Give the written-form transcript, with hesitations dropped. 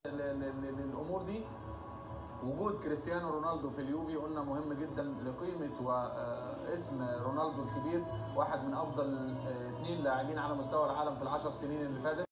للامور دي. وجود كريستيانو رونالدو في اليوفي قلنا مهم جدا لقيمه واسم رونالدو الكبير، واحد من افضل 2 لاعبين على مستوى العالم في ال10 سنين اللي فاتت.